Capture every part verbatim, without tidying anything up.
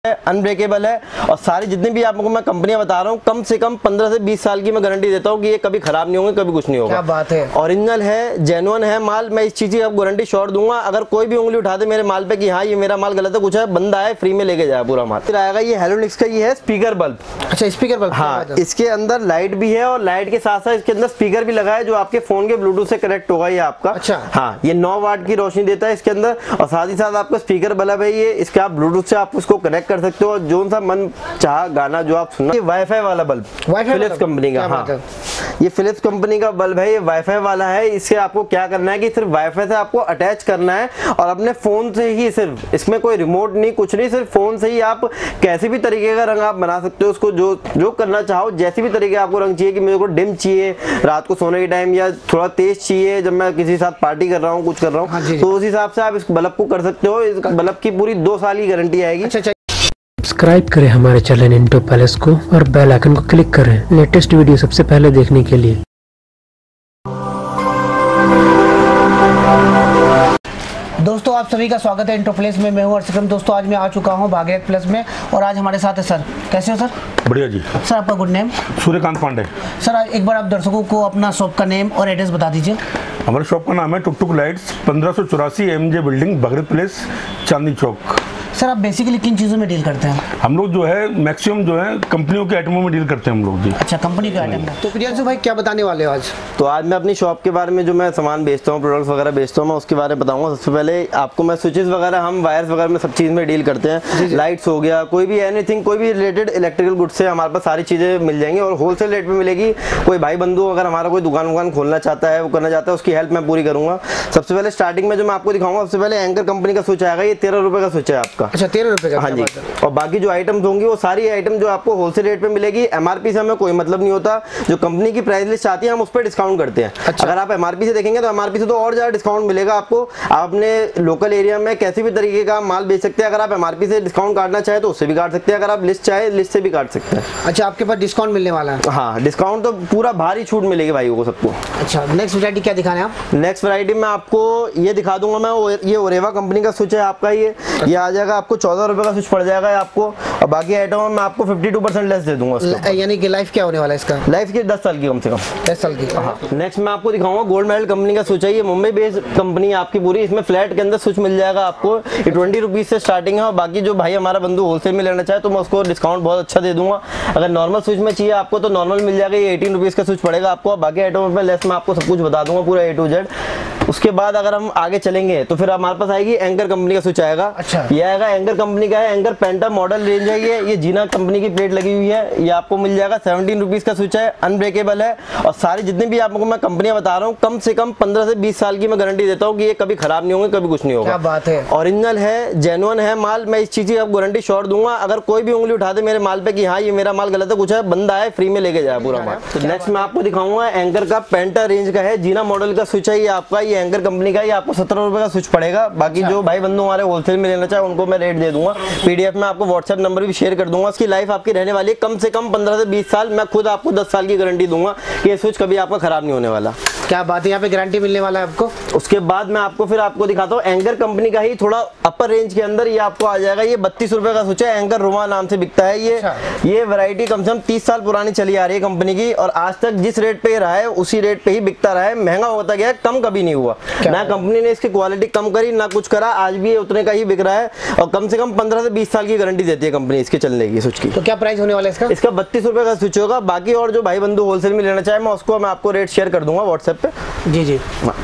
Unbreakable है और सारी जितनी भी आपको मैं कंपनियां बता रहा हूँ कम से कम पंद्रह से बीस साल की मैं गारंटी देता हूँ कि ये कभी खराब नहीं होंगे, कभी कुछ नहीं होगा। क्या बात है, ओरिजिनल है, जेन्युइन है माल। मैं इस चीज की आपको गारंटी श्योर दूंगा। अगर कोई भी उंगली उठा दे मेरे माल पे कि हाँ ये मेरा माल गलत है, कुछ है, बंदा है फ्री में लेके जाए पूरा माल। फिर आएगा ये हेलोनिक्स का ये है स्पीकर बल्ब। अच्छा स्पीकर बल्ब। हाँ, इसके अंदर लाइट भी है और लाइट के साथ साथ इसके अंदर स्पीकर भी लगा है जो आपके फोन के ब्लूटूथ से कनेक्ट होगा ये आपका। अच्छा हाँ, ये नौ वाट की रोशनी देता है इसके अंदर और साथ ही साथ आपका स्पीकर बल्ब है ये। इसका आप ब्लूटूथ से आप उसको कनेक्ट कर सकते हो और जो सा मन चाह गाना जो आप सुनना। ये वाईफाई वाला बल्ब फिलिप्स कंपनी का। हाँ, ये फिलिप्स कंपनी का बल्ब है, ये वाईफाई वाला है। इससे आपको क्या करना है कि सिर्फ वाईफाई से आपको अटैच करना है और अपने फोन से ही, सिर्फ इसमें कोई रिमोट नहीं कुछ नहीं, सिर्फ फोन से ही आप कैसे भी तरीके का रंग आप बना सकते हो उसको, जो जो करना चाहो, जैसे भी तरीके आपको रंग चाहिए कि मेरे को डिम चाहिए रात को सोने के टाइम या थोड़ा तेज चाहिए जब मैं किसी के साथ पार्टी कर रहा हूँ कुछ कर रहा हूँ। हाँ तो उस हिसाब से आप इस बल्ब को कर सकते हो। इस बल्ब की पूरी दो साल की गारंटी आएगी। सब्सक्राइब करें हमारे चैनल इंटो पैलेस को और बेल आइकन को क्लिक करें लेटेस्ट वीडियो सबसे पहले देखने के लिए। दोस्तों आप सभी का स्वागत है इंटो प्लेस में। मैं हूं अर्शक्रम। दोस्तों आज मैं आ चुका हूं भागीरथ प्लस में और आज हमारे साथ है सर। कैसे हो सर? बढ़िया जी। सर आपका good name? Suryakant Pandey. Sir एक बार आप दर्शकों को अपना शॉप का नेम और एड्रेस बता दीजिए। हमारे शॉप का नाम है टुक टुक लाइट्स, पंद्रह सौ चौरासी M J building, Bhagirath place, Chandni Chowk. Sir आप बेसिकली किन चीज़ों में डील करते हैं? हम लोग जो है मैक्सिमम जो है कंपनियों के आइटमों में डील करते हैं हम लोग जी। अच्छा, कंपनी के आइटम। तो प्रियांशु भाई क्या बताने वाले हो आज? तो आज मैं अपनी शॉप के बारे में जो मैं सामान बेचता हूँ, प्रोडक्ट्स वगैरह बेचता हूँ, मैं उसके बारे में बताऊंगा। सबसे पहले आपको मैं स्विचेस वगैरह, हम वायर्स वगैरह में सब चीज़ में डील करते हैं। लाइट्स हो गया, कोई भी एनीथिंग, कोई भी रिलेटेड इलेक्ट्रिकल गुड्स से हमारे पास सारी चीज़ें मिल जाएंगी और होलसेल रेट पे मिलेगी। कोई भाई बंधु अगर हमारा कोई दुकान वुकान खोलना चाहता है, वो करना चाहता है, उसकी हेल्प मैं पूरी करूँगा। सबसे पहले स्टार्टिंग में जो मैं आपको दिखाऊंगा, सबसे पहले एंकर कंपनी का स्विच आएगा। ये तेरह रुपये का स्विच है आपका। अच्छा, तेरह रुपये का। हाँ जी। और बाकी जो आइटम्स होंगी वो सारी आइटम जो आपको होलसेल रेट पे मिलेगी। एमआरपी से हमें कोई मतलब नहीं होता। जो कंपनी की प्राइस लिस्ट आती है हम उस पर डिस्काउंट करते हैं। अच्छा। अगर आप एमआरपी से देखेंगे तो एमआरपी से तो और ज्यादा डिस्काउंट मिलेगा आपको। आप अपने लोकल एरिया में कैसे भी तरीके का माल बेच सकते हैं। अगर आप एमआरपी से डिस्काउंट काटना चाहे तो उससे भी काट सकते हैं, अगर आप लिस्ट चाहे लिस्ट से भी काट सकते हैं। अच्छा, आपके पास डिस्काउंट मिलने वाला है? हाँ, डिस्काउंट तो पूरा भारी छूट मिलेगी भाई को सबको। अच्छा, नेक्स्ट वैरायटी क्या दिखाने आप? नेक्स्ट वैरायटी में आपको ये दिखा दूंगा मैं। ये ओरेवा कंपनी का स्विच है आपका। ये ये आ जाएगा आपको चौदह रुपए का स्विच पड़ जाएगा आपको। और बाकी आइटम में मैं आपको बावन परसेंट लेस दे दूंगा। यानी कि लाइफ क्या होने वाला है इसका? लाइफ की दस साल की कम से कम। दस साल की। हाँ। नेक्स्ट मैं आपको दिखाऊंगा गोल्ड मेडल कंपनी का स्विच है। ये मुंबई बेस्ड कंपनी है आपकी पूरी। इसमें फ्लैट के अंदर स्विच मिल जाएगा आपको। ये ट्वेंटी रुपीज से स्टार्टिंग है और बाकी जो भाई हमारा बंधु होलसेल में लेना चाहे तो मैं उसको डिस्काउंट बहुत अच्छा दे दूंगा। अगर नॉर्मल स्विच में चाहिए आपको तो नॉर्मल मिल जाएगा। ये एटीन रुपीज का स्विच पड़ेगा आपको। बाकी आइटम में लेस मैं आपको सब कुछ बता दूंगा पूरा ए टू जेड। उसके बाद अगर हम आगे चलेंगे तो फिर हमारे पास आएगी एंकर कंपनी का स्विच आएगा। अच्छा। ये आएगा एंकर कंपनी का है। एंकर पेंटा मॉडल रेंज है ये। ये जीना कंपनी की प्लेट लगी हुई है। ये आपको मिल जाएगा सेवनटीन रुपीज का स्विच है। अनब्रेकेबल है और सारी जितनी भी आपको मैं कंपनियां बता रहा हूँ कम से कम पंद्रह से बीस साल की मैं गारंटी देता हूँ कि ये कभी खराब नहीं होंगे, कभी कुछ नहीं होगा। क्या बात है। ओरिजिनल है, जेन्युइन है माल। मैं इस चीज की आपको गारंटी श्योर दूंगा। अगर कोई भी उंगली उठा दे मेरे माल पे कि हाँ ये मेरा माल गलत है, कुछ है, बंदा है फ्री में लेके जाए पूरा माल। तो नेक्स्ट मैं आपको दिखाऊंगा एंकर का पेंटा रेंज का है। जीना मॉडल का स्विच है ये आपका। ये एंकर कंपनी का। ये आपको सत्रह रुपए का स्विच पड़ेगा। बाकी जो भाई बंधु हमारे होलसेल में लेना चाहे उनको मैं रेट दे दूंगा। पीडीएफ में आपको व्हाट्सएप नंबर भी शेयर कर दूंगा। इसकी लाइफ आपकी रहने वाली है कम से कम पंद्रह से बीस साल। मैं खुद आपको दस साल की गारंटी दूंगा कि ये स्विच कभी आपका खराब नहीं होने वाला। क्या बात है, यहाँ पे गारंटी मिलने वाला है आपको। उसके बाद मैं आपको फिर आपको दिखाता हूँ एंकर कंपनी का ही थोड़ा अपर रेंज के अंदर। ये आपको आ जाएगा। ये बत्तीस रुपए का स्विच है। एंकर रोमा नाम से बिकता है ये। अच्छा। ये वैरायटी कम से कम तीस साल पुरानी चली आ रही है कंपनी की और आज तक जिस रेट पे रहा है उसी रेट पे ही बिकता रहा है। महंगा होता गया, कम कभी नहीं हुआ। ना कंपनी ने इसकी क्वालिटी कम करी ना कुछ करा। आज भी ये उतने का ही बिक रहा है और कम से कम पंद्रह से बीस साल की गारंटी देती है कंपनी इसके चलने की स्विच की। तो क्या प्राइस होने वाला है इसका? इसका बत्तीस रुपए का स्विच होगा। बाकी और जो भाई बंधु होलसेल में लेना चाहे मैं उसको मैं आपको रेट शेयर कर दूंगा व्हाट्सएप पे। जी जी।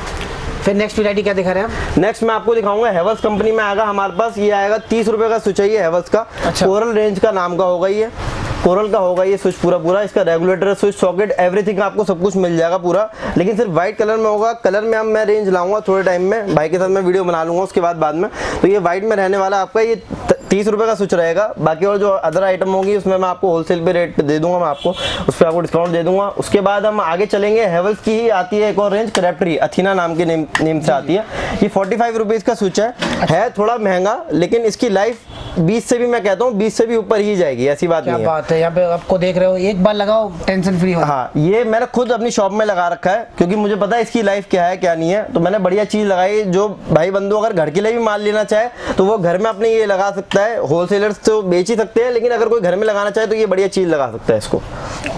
फिर नेक्स्ट वैरायटी क्या दिखा रहे हैं आप? नेक्स्ट मैं आपको दिखाऊंगा हेवल्स कंपनी में आएगा हमारे पास। ये आएगा तीस रुपए का स्विच है ये हेवल्स का। अच्छा। कोरल रेंज का नाम का होगा ये। कोरल का होगा ये स्विच पूरा पूरा। इसका रेगुलेटर, स्विच सॉकेट, एवरीथिंग आपको सब कुछ मिल जाएगा पूरा। लेकिन सिर्फ व्हाइट कलर में होगा। कलर में अब मैं रेंज लाऊंगा थोड़े टाइम में। भाई के साथ मैं वीडियो बना लूंगा उसके बाद बाद में। तो ये व्हाइट में रहने वाला आपका ये तीस रुपए का स्विच रहेगा। बाकी और जो अदर आइटम होगी उसमें मैं आपको होलसेल पे रेट पे दे दूंगा। मैं आपको उस पर आपको डिस्काउंट दे दूंगा। उसके बाद हम आगे चलेंगे। हेवल्स की ही आती है एक और रेंज, क्राफ्टरी अथीना नाम के नेम नेम से आती है। ये फोर्टी फाइव रुपीज का स्विच है। है थोड़ा महंगा लेकिन इसकी लाइफ बीस से भी मैं कहता हूँ बीस से भी ऊपर ही जाएगी, ऐसी बात नहीं है। क्या बात है, यहाँ पे आपको देख रहे हो, एक बार लगाओ टेंशन फ्री हो। हाँ, ये मैंने खुद अपनी शॉप में लगा रखा है क्योंकि मुझे पता है इसकी लाइफ क्या है क्या नहीं है, तो मैंने बढ़िया चीज लगाई। जो भाई बंधु अगर घर के लिए भी माल लेना चाहे तो वो घर में अपने ये लगा सकता है। होलसेलर्स तो बेच ही सकते हैं, लेकिन अगर कोई घर में लगाना चाहे तो ये बढ़िया चीज लगा सकता है इसको।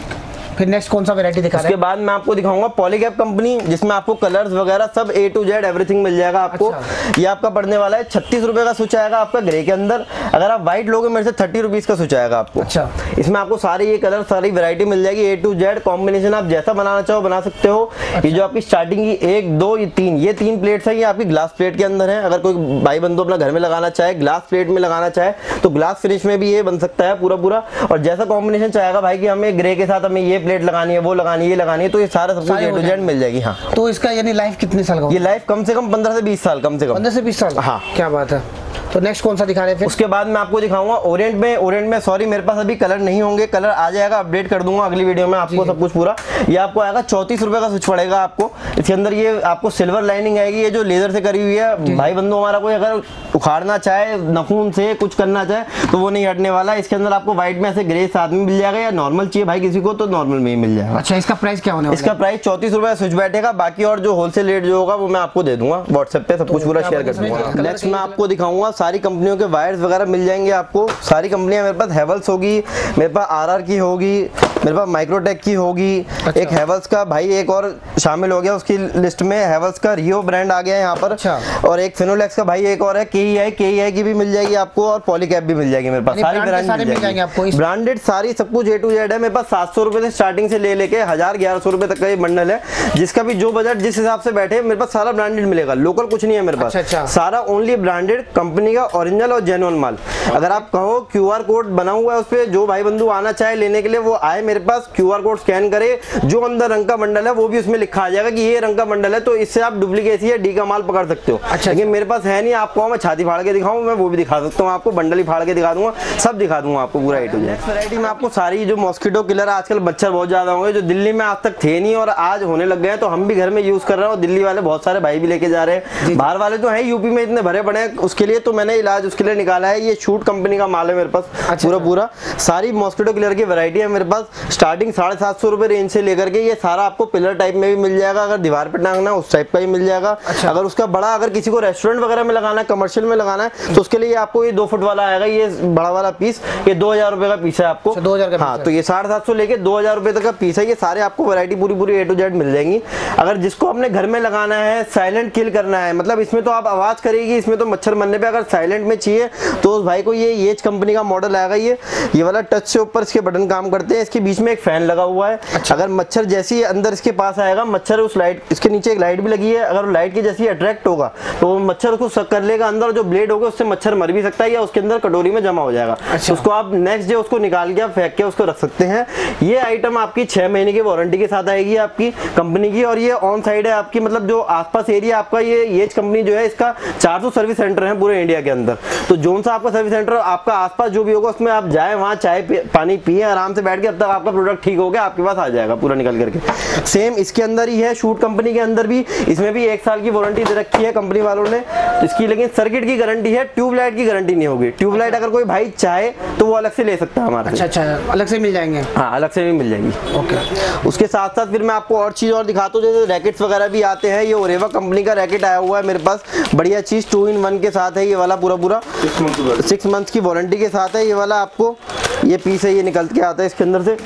फिर नेक्स्ट कौन सा वैरायटी दिखा रहे हैं? उसके बाद मैं आपको दिखाऊंगा पॉलीकैप कंपनी, जिसमें आपको कलर्स वगैरह सब ए टू जेड एवरीथिंग मिल जाएगा आपको। अच्छा। ये आपका पड़ने वाला है छत्तीस रुपए का स्विच आएगा आपका ग्रे के अंदर। अगर आप व्हाइट लोगे मेरे से थर्टी रुपीज का स्विच आएगा आपको। अच्छा। इसमें आपको सारे ये कलर सारी वैरायटी मिल जाएगी, ए टू जेड कॉम्बिनेशन आप जैसा बनाना चाहो बना सकते हो। अच्छा। ये जो आपकी स्टार्टिंग की एक दो ये तीन ये तीन प्लेट्स है, ये आपकी ग्लास प्लेट के अंदर है। अगर कोई भाई बंधु अपना घर में लगाना चाहे, ग्लास प्लेट में लगाना चाहे तो ग्लास फिनिश में भी ये बन सकता है पूरा पूरा। और जैसा कॉम्बिनेशन चाहेगा भाई कि हमें ग्रे के साथ हमें ये प्लेट लगानी है, वो ये लगानी है, तो ये सारा सब कुछ ए टू जेड मिल जाएगी। हाँ, तो इसका यानी लाइफ कितने साल का? ये लाइफ कम से कम पंद्रह से बीस साल, कम से कम पंद्रह से बीस साल। हाँ, क्या बात है। तो नेक्स्ट कौन सा दिखा रहे हैं फिर? उसके बाद मैं आपको दिखाऊंगा ओरिएंट में। ओरिएंट में सॉरी मेरे पास अभी कलर नहीं होंगे, कलर आ जाएगा, अपडेट कर दूंगा अगली वीडियो में आपको सब कुछ पूरा। ये आपको आएगा चौतीस रुपए का स्विच पड़ेगा आपको। इसके अंदर ये आपको सिल्वर लाइनिंग आएगी, ये जो लेजर से करी हुई है। भाई बंधु हमारा कोई अगर उखाड़ना चाहे नखून से कुछ करना चाहे तो वो नहीं हटने वाला। इसके अंदर आपको व्हाइट में ऐसे ग्रे साथ में मिल जाएगा, या नॉर्मल चाहिए भाई किसी को तो नॉर्मल में ही मिल जाएगा। अच्छा, इसका प्राइस क्या होने वाला है? इसका प्राइस चौतीस रुपए स्विच बैठेगा। बाकी और जो होलसेल रेट जो होगा वो मैं आपको दे दूंगा व्हाट्सएप पे, सब कुछ पूरा शेयर कर दूंगा। नेक्स्ट मैं आपको दिखाऊंगा सारी कंपनियों के वायर्स वगैरह मिल जाएंगे आपको। सारी कंपनियां मेरे पास हैवेल्स होगी, मेरे पास आरआर की होगी, मेरे पास माइक्रोटेक की होगी। अच्छा। एक हैवेल्स का भाई एक और शामिल हो गया उसकी लिस्ट में, हैवेल्स का रियो ब्रांड आ गया है यहाँ पर। अच्छा। और एक फिनोलेक्स का भाई एक और है, केईआई केईआई की भी मिल जाएगी आपको, और पॉलीकैप भी मिल जाएगी मेरे पास। सारी ब्रांड मिल जाएंगे आपको, ब्रांडेड सारी सब कुछ ए टू जेड है मेरे पास। सात सौ रुपए से स्टार्टिंग से ले लेके हजार ग्यारह सौ रुपए तक का ये बंडल है, जिसका भी जो बजट जिस हिसाब से बैठे मेरे पास सारा ब्रांडेड मिलेगा, लोकल कुछ नहीं है मेरे पास। अच्छा। सारा ओनली ब्रांडेड कंपनी का ओरिजिनल और जेन्युइन माल। अगर आप कहो क्यूआर कोड बना हुआ है उस पे, जो भाई बंधु आना चाहे लेने के लिए वो आए मेरे पास, क्यूआर कोड स्कैन करे, जो अंदर रंग का बंडल है वो भी उसमें लिखा आ जाएगा कि ये रंग का बंडल है, तो इससे आप डुप्लीकेसी या डी का माल पकड़ सकते हो। अच्छा। लेकिन मेरे पास है नहीं, आपको मैं छाती फाड़ के दिखाऊं, मैं वो भी दिखा सकता हूँ आपको, बंडल ही फाड़ के दिखा दूंगा, सब दिखा दूंगा आपको पूरा ए टू जेड। वैरायटी में आपको सारी जो मॉस्किटो किलर, आजकल मच्छर बहुत ज्यादा होंगे जो दिल्ली में आज तक थे नहीं और आज होने लग गए, तो हम भी घर में यूज कर रहे हैं और दिल्ली वाले बहुत सारे भाई भी लेके जा रहे हैं। बाहर वाले तो है यूपी में इतने भरे पड़े हैं, उसके लिए तो मैंने इलाज उसके लिए निकाला है। ये शूट कंपनी का माल है मेरे पास। अच्छा। पूरा पूरा सारी मॉस्किटो किलर की वैरायटी है मेरे पास, स्टार्टिंग साढ़े सात सौ रुपए रेंज से लेकर के ये सारा आपको पिलर टाइप में भी मिल जाएगा, अगर दीवार पे टांगना उस टाइप का ही मिल जाएगा। अच्छा। अगर उसका बड़ा अगर किसी को रेस्टोरेंट वगैरह में लगाना है, कमर्शियल में लगाना है, तो उसके लिए आपको ये दो फुट वाला आएगा, ये बड़ा वाला पीस, ये दो हजार रुपए का पीस है आपको। दो हजार का। हाँ, तो ये साढ़े सात सौ लेके दो हजार रुपए तक का पीस है। ये सारे आपको वैरायटी पूरी पूरी ए टू जेड मिल जाएंगी। अगर जिसको अपने घर में लगाना है, साइलेंट किल करना है, मतलब इसमें तो आप आवाज करेगी, इसमें तो मच्छर मरने पे, अगर साइलेंट में चाहिए तो उस भाई को ये येज कंपनी का मॉडल आएगा। ये ये वाला टच से ऊपर इसके बटन काम करते हैं, इसके बीच में एक फैन लगा हुआ है। अच्छा। अगर मच्छर जैसे ही अंदर इसके पास आएगा, मच्छर उस लाइट, इसके नीचे एक लाइट भी लगी है, अगर लाइट की जैसे ही अट्रैक्ट होगा तो मच्छर उसको सक कर लेगा अंदर, जो ब्लेड होगा उससे मच्छर मर भी सकता है या उसके अंदर कटोरी में जमा हो जाएगा। अच्छा। उसको आप नेक्स्ट डे उसको निकाल के फेंक के उसको रख सकते हैं। ये आइटम आपकी छह महीने की वारंटी के साथ आएगी आपकी कंपनी की, और ये ऑन साइड है आपकी, मतलब जो आसपास एरिया आपका, ये येज कंपनी जो है इसका चार सौ सर्विस सेंटर है पूरे इंडिया के अंदर। तो जोन सा आपका सर्विस सेंटर आपका आसपास जो भी होगा उसमें आप जाए, वहाँ चाय पानी पिए आराम से बैठ के, अब तक आपका प्रोडक्ट ठीक हो गया आपके पास आ जाएगा पूरा निकल करके। सेम इसके अंदर ही है, शूट कंपनी के अंदर भी, इसमें भी एक साल की वारंटी दे रखी है कंपनी वालों ने इसकी, लेकिन सर्किट की गारंटी है, ट्यूबलाइट की गारंटी नहीं होगी। ट्यूबलाइट अगर कोई भाई चाहे तो वो अलग से ले सकता है हमारा। अच्छा अच्छा, अलग से मिल जाएंगे? हाँ, अलग से भी मिल जाएगी। ओके। उसके साथ साथ फिर मैं आपको और चीज और दिखाता हूँ, जैसे रैकेट्स वगैरह भी आते हैं। ये ओरेवा कंपनी का रैकेट आया हुआ है मेरे पास, बढ़िया चीज, टू इन वन के साथ है ये वाला, पूरा पूरा सिक्स मंथ की वारंटी के साथ है ये वाला। आपको ये पीस है, ये निकल के आता है इसके अंदर से,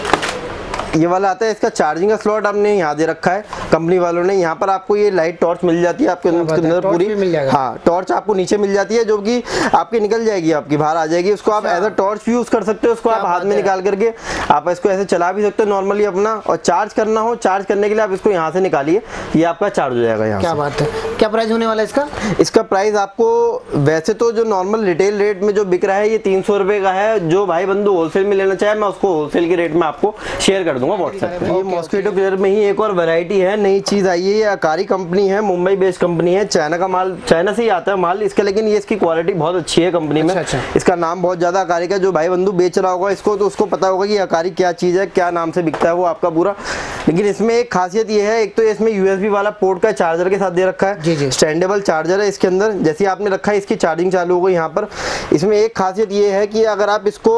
ये वाला आता है। इसका चार्जिंग का स्लॉट आपने यहाँ दे रखा है कंपनी वालों ने। यहाँ पर आपको ये लाइट टॉर्च मिल जाती है आपके अंदर पूरी। हाँ, टॉर्च आपको नीचे मिल जाती है, जो कि आपकी निकल जाएगी, आपकी बाहर आ जाएगी। उसको आप एज अ टॉर्च यूज कर सकते हो, उसको आप हाथ में निकाल करके आप इसको ऐसे चला भी सकते हो नॉर्मली अपना। और चार्ज करना हो, चार्ज करने के लिए आप इसको यहाँ से निकालिए, ये आपका चार्ज हो जाएगा यहाँ। क्या बात है। क्या प्राइस होने वाला है इसका? इसका प्राइस आपको वैसे तो जो नॉर्मल रिटेल रेट में जो बिक रहा है ये तीन सौ रुपए का है। जो भाई बंधु होलसेल में लेना चाहे मैं उसको होलसेल के रेट में आपको शेयर कर दूंगा व्हाट्सएप पे। ये मॉस्किटो किलर में ही एक और वैरायटी है, नई चीज आई है। ये अकारी कंपनी है, मुंबई बेस्ड कंपनी है, चाइना का माल, चाइना से ही आता है माल इसका, लेकिन ये इसकी क्वालिटी बहुत अच्छी है कंपनी में। अच्छा, अच्छा। इसका नाम बहुत ज्यादा अकारी का, जो भाई बंधु बेच रहा होगा इसको तो उसको पता होगा कि अकारी क्या चीज है, क्या नाम से बिकता है वो आपका पूरा लेकिन इसमें एक खासियत ये है, एक तो इसमें यूएसबी वाला पोर्ट का चार्जर के साथ दे रखा है, जी जी, स्टैंडेबल चार्जर है इसके अंदर। जैसे आपने रखा है इसकी चार्जिंग चालू हो गई यहाँ पर। इसमें एक खासियत ये है कि अगर आप इसको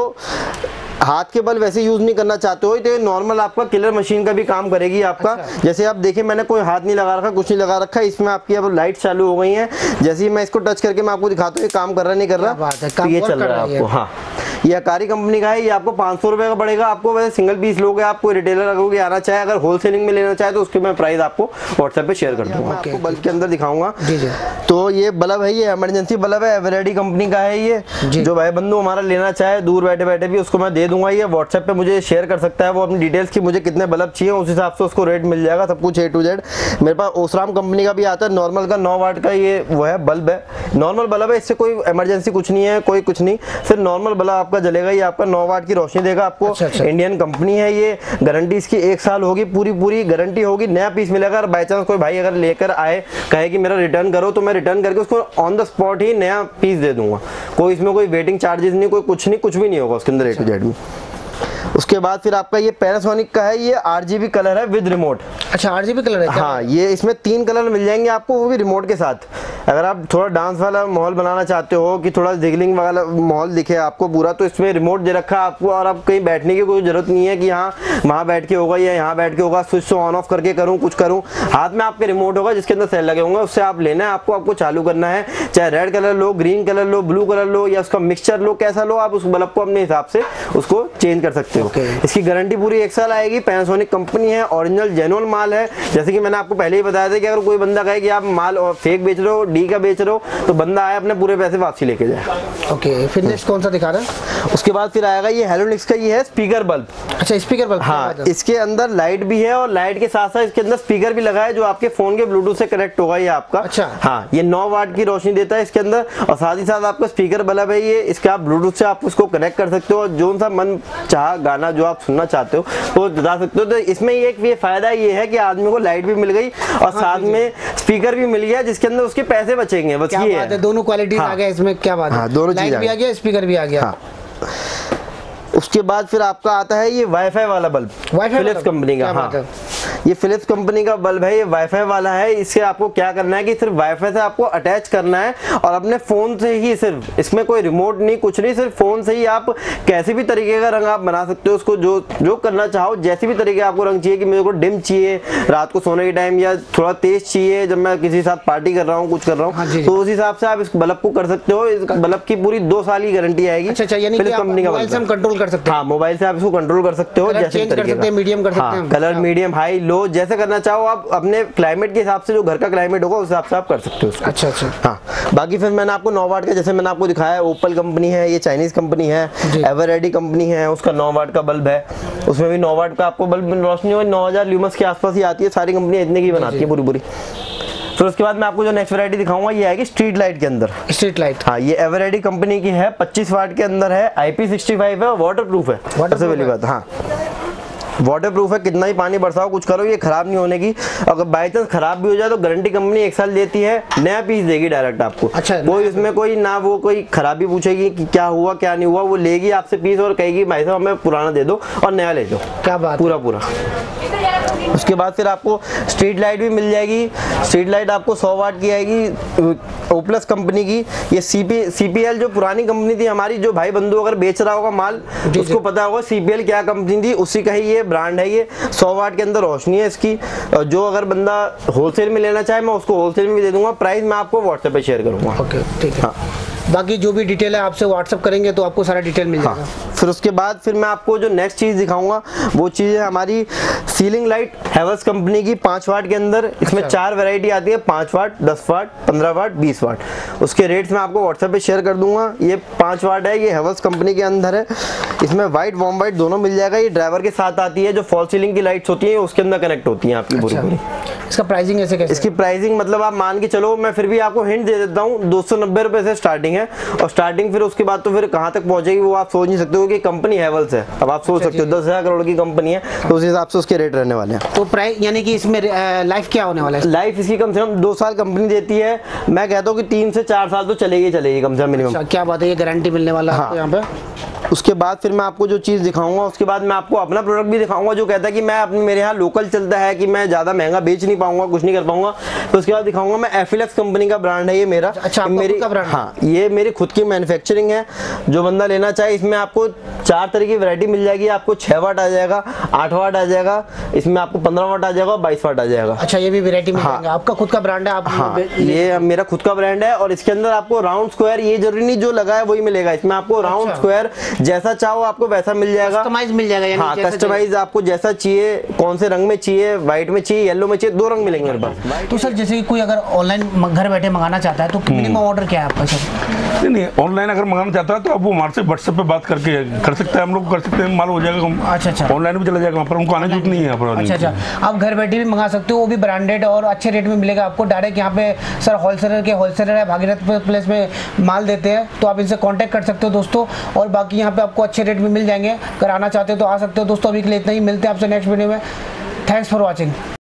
हाथ के बल वैसे यूज नहीं करना चाहते हो तो ये नॉर्मल आपका किलर मशीन का भी काम करेगी आपका। अच्छा। जैसे आप देखिए मैंने कोई हाथ नहीं लगा रखा, कुछ नहीं लगा रखा, इसमें आपकी अब लाइट चालू हो गई हैं। जैसे ही मैं इसको टच करके मैं आपको दिखाता हूँ ये काम कर रहा नहीं कर रहा, तो ये चल रहा है आपको। हाँ, ये अकारी कंपनी का है, ये आपको पाँच सौ रुपये का पड़ेगा आपको। वैसे सिंगल पीस लोगे आप, कोई रिटेलर अगर कोई आना चाहे, अगर होलसेलिंग में लेना चाहे तो उसके मैं प्राइस आपको व्हाट्सएप पे शेयर कर दूंगा। मैं आपको बल्ब के अंदर दिखाऊंगा। तो ये बल्ब है, ये इमरजेंसी बल्ब है, एवरेडी कंपनी का है ये। जो भाई बंधु हमारा लेना चाहे दूर बैठे बैठे भी उसको मैं दे दूंगा। ये व्हाट्सएप पे मुझे शेयर कर सकता है वो अपनी डिटेल्स की, मुझे कितने बल्ब चाहिए उस हिसाब से उसको रेट मिल जाएगा, सब कुछ ए टू जेड। मेरे पास ओसराम कंपनी का भी आता है नॉर्मल का, नौ वाट का ये वो है बल्ब है, नॉर्मल बल्ब है। इससे कोई इमरजेंसी कुछ नहीं है, कोई कुछ नहीं, सिर्फ नॉर्मल बल्ब आपका जलेगा। ये आपका नौ वाट की रोशनी देगा आपको। अच्छा, अच्छा। इंडियन कंपनी है ये, गारंटी इसकी एक साल होगी, पूरी पूरी गारंटी होगी। नया पीस मिलेगा। अगर बाई चांस कोई भाई अगर लेकर आए कहे कि मेरा रिटर्न करो, तो मैं रिटर्न करके उसको ऑन द स्पॉट ही नया पीस दे दूंगा। कोई इसमें कोई वेटिंग चार्जेस नहीं, कोई कुछ नहीं, कुछ भी नहीं होगा उसके अंदर ए टू जेड में। उसके बाद फिर आपका ये पैनासोनिक का है, ये आरजीबी कलर है विद रिमोट। अच्छा, आरजीबी कलर है क्या? हाँ, ये इसमें तीन कलर मिल जाएंगे आपको, वो भी रिमोट के साथ। अगर आप थोड़ा डांस वाला माहौल बनाना चाहते हो कि थोड़ा जिगलिंग वाला माहौल दिखे आपको पूरा, तो इसमें रिमोट दे रखा है आपको। और आप कहीं बैठने की कोई जरूरत नहीं है कि हाँ वहाँ बैठ के होगा या यहाँ बैठ के होगा, स्विच से ऑन ऑफ करके करूँ कुछ करूँ। हाथ में आपके रिमोट होगा जिसके अंदर सेल लगे होंगे, उससे आप लेना है आपको, आपको चालू करना है। चाहे रेड कलर लो, ग्रीन कलर लो, ब्लू कलर लो, या उसका मिक्सचर लो, कैसा लो, आप उस बल्ब को अपने हिसाब से उसको चेंज कर सकते हो। इसकी गारंटी पूरी एक साल आएगी। पैनासोनिक कंपनी है, ओरिजिनल जेन्युइन माल है। जैसे कि मैंने आपको पहले ही बताया था कि अगर कोई बंदा कहे कि आप माल फेक बेच रहे हो, डी का बेच रहे हो, तो बंदा आए अपने पूरे पैसे वापसी लेके जाए। ओके, फिर नेक्स्ट कौन सा दिखा रहा है? उसके बाद फिर आएगा ये हेलोनिक्स का, ये है स्पीकर बल्ब। अच्छा, स्पीकर बल्ब। हाँ, इसके अंदर लाइट भी है और लाइट के साथ साथ इसके अंदर स्पीकर भी लगा है जो आपके फोन के ब्लूटूथ से कनेक्ट होगा ये आपका। अच्छा। हाँ, ये नौ वाट की रोशनी देता है इसके अंदर, और साथ ही साथ आपका स्पीकर बल्ब है ये। इसके आप ब्लूटूथ से आप उसको कनेक्ट कर सकते हो, जो सा मन चाह गाना जो आप सुनना चाहते हो तो बता सकते हो। तो इसमें एक ये फायदा ये है कि आदमी को लाइट भी मिल गई और हाँ, साथ में स्पीकर भी मिल गया जिसके अंदर उसके पैसे बचेंगे। बस ये है, दोनों क्वालिटी आ गया इसमें। क्या बात है, हाँ, दोनों लाइट भी आ गया, स्पीकर भी आ गया। हाँ। उसके बाद फिर आपका आता है ये वाईफाई वाला बल्ब, फिलिप्स कंपनी का। हाँ, ये फिलिप्स कंपनी का बल्ब है, ये वाईफाई वाला है। इससे आपको क्या करना है कि सिर्फ वाईफाई से आपको अटैच करना है और अपने फोन से ही, सिर्फ इसमें कोई रिमोट नहीं कुछ नहीं, सिर्फ फोन से ही आप कैसे भी तरीके का रंग आप बना सकते हो उसको, जो जो करना चाहो। जैसे भी तरीके आपको रंग चाहिए कि मेरे को डिम चाहिए रात को सोने के टाइम, या थोड़ा तेज चाहिए जब मैं किसी के साथ पार्टी कर रहा हूँ, कुछ कर रहा हूँ, तो उस हिसाब से आप इस बल्ब को कर सकते हो। इस बल्ब की पूरी दो साल की गारंटी आएगी। फिलिप्स कंपनी का बल्ब। हाँ, मोबाइल से आप इसको कंट्रोल कर सकते हो, जैसे चेंज कर सकते हैं, मीडियम कर सकते हैं, कलर मीडियम हाई लो जैसे करना चाहो आप, अपने क्लाइमेट के हिसाब से, जो घर का क्लाइमेट होगा उस हिसाब से आप कर सकते हो उसको। अच्छा अच्छा। हाँ, बाकी फिर मैंने आपको नौ वाट का, जैसे मैंने आपको दिखाया, ओपल कंपनी है, ये चाइनीज कंपनी है, एवरेडी कंपनी है, उसका नौ वाट का बल्ब है। उसमें भी नौ वाट का आपको बल्ब रोशनी नौ हजार ल्यूमस के आसपास ही आती है। सारी कंपनी इतने की बनाती है पूरी पूरी। फिर उसके बाद मैं आपको जो नेक्स्ट वैरायटी दिखाऊंगा ये आएगी स्ट्रीट लाइट के अंदर। स्ट्रीट लाइट, हाँ, ये एवरेडी कंपनी की है, पच्चीस वाट के अंदर है, आई पी सिक्सटी फाइव है, वाटर प्रूफ है। सबसे पहली बात, हाँ वाटर प्रूफ है, कितना ही पानी बरसाओ कुछ करो ये खराब नहीं होने की। अगर बाई चांस खराब भी हो जाए तो गारंटी कंपनी एक साल देती है, नया पीस देगी डायरेक्ट आपको। अच्छा, कोई उसमें कोई ना वो कोई खराबी पूछेगी कि क्या हुआ क्या नहीं हुआ, वो लेगी आपसे पीस और कहेगी भाई साहब हमें पुराना दे दो और नया ले दो। क्या बात, पूरा पूरा। उसके बाद फिर आपको स्ट्रीट लाइट भी मिल जाएगी। स्ट्रीट लाइट आपको सौ वाट की आएगी, ओप्लस कंपनी की। ये सीपी सीपीएल जो पुरानी कंपनी थी हमारी, जो भाई बंधु अगर बेच रहा होगा माल उसको पता होगा सीपीएल क्या कंपनी थी, उसी का ही ये ब्रांड है। ये सौ वाट के अंदर रोशनी है इसकी। जो अगर बंदा होलसेल में लेना चाहे मैं उसको होलसेल में भी दे दूंगा, प्राइस मैं आपको व्हाट्सएप पे शेयर करूंगा। ओके, ठीक है। हाँ। बाकी जो भी डिटेल है आपसे व्हाट्सअप करेंगे तो आपको सारा डिटेल मिल जाएगा। हाँ। फिर उसके बाद फिर मैं आपको जो नेक्स्ट चीज दिखाऊंगा वो चीज है हमारी सीलिंग लाइट, हैवेल्स कंपनी की, पाँच वाट के अंदर। इसमें अच्छा। चार वैरायटी आती है, पाँच वाट, दस वाट, पंद्रह वाट, बीस वाट। उसके रेट्स मैं आपको व्हाट्सएप पे शेयर कर दूंगा। ये पाँच वाट है, ये हैवेल्स कंपनी के अंदर है। इसमें व्हाइट वार्म व्हाइट दोनों मिल जाएगा। ये ड्राइवर के साथ आती है, जो फॉल सीलिंग की लाइट्स होती है उसके अंदर कनेक्ट होती है आपकी पूरी पूरी। इसका प्राइसिंग ऐसे कैसे? इसकी प्राइसिंग मतलब आप मान के चलो, मैं फिर भी आपको हिंट दे देता हूँ, दो सौ नब्बे रुपए से स्टार्टिंग है। और स्टार्टिंग फिर उसके बाद तो फिर कहाँ तक पहुंचेगी वो आप सोच नहीं सकते हो कि कंपनी हैवेल्स है। अब आप सोच सकते हो दस हजार करोड़ की कंपनी है तो उस हिसाब से उसके रेट रहने वाले हैं। तो प्राइस यानी कि इसमें लाइफ क्या होने वाला है? लाइफ इसकी कम से कम दो साल कंपनी देती है। मैं कहता हूँ कि तीन से चार साल तो चलेगी चलेगी कम से कम मिनिमम। क्या बात है, ये गारंटी मिलने वाला है आपको यहाँ पे? उसके बाद फिर मैं आपको जो चीज़ दिखाऊंगा, उसके बाद मैं आपको अपना प्रोडक्ट भी दिखाऊंगा जो कहता है कि मैं अपने मेरे यहाँ लोकल चलता है कि मैं ज़्यादा महंगा बेच नहीं पाऊंगा, कुछ नहीं कर पाऊंगा। तो उसके बाद दिखाऊंगा मैं एफिलेक्स कंपनी का ब्रांड है ये मेरा। अच्छा, मेरी ब्रांड? हाँ, ये मेरी खुद की मैन्युफैक्चरिंग है। जो बंदा लेना चाहे इसमें आपको चार तरह की वैरायटी मिल जाएगी। आपको छः वाट आ जाएगा, आठ वाट आ जाएगा, इसमें आपको पंद्रह वाट आ जाएगा और बाईस वाट आ जाएगा। अच्छा, ये भी वैरायटी मिल हाँ, जाएगा। आपका खुद का ब्रांड है? आप हाँ, ये मेरा खुद का ब्रांड है। और इसके अंदर आपको राउंड स्क्वायर, ये जरूरी नहीं जो लगा है वही मिलेगा, इसमें आपको राउंड अच्छा। स्क्वायर जैसा चाहो आपको वैसा मिल जाएगा, कस्टमाइज मिल जाएगा। यानी हाँ, जैसा कस्टमाइज आपको जैसा चाहिए, कौन से रंग में चाहिए, व्हाइट में चाहिए, येलो में चाहिए, दो रंग मिलेंगे मेरे पास। तो सर जैसे कोई अगर ऑनलाइन घर बैठे मंगाना चाहता है तो मिनिमम ऑर्डर क्या है आपका सर? नहीं नहीं, ऑनलाइन अगर मंगाना चाहता है तो अब वो हमारे से व्हाट्सएप पे बात करके कर सकता है, हम लोग कर सकते हैं, माल हो जाएगा। अच्छा अच्छा, ऑनलाइन भी चला जाएगा वहाँ पर, उनको आने की जरूरत नहीं है यहाँ पर। अच्छा अच्छा, आप घर बैठे भी मंगा सकते हो, वो भी ब्रांडेड और अच्छे रेट में मिलेगा आपको। डायरेक्ट यहाँ पे सर होलसेलर के होलसेलर है, भागीरथ प्लेस में माल देते हैं, तो आप इनसे कांटेक्ट कर सकते हो दोस्तों। और बाकी यहाँ पे आपको अच्छे रेट में मिल जाएंगे, अगर आना चाहते हो तो आ सकते हो दोस्तों। अभी के लिए इतना ही, मिलते हैं आपसे नेक्स्ट वीडियो में। Thanks for watching.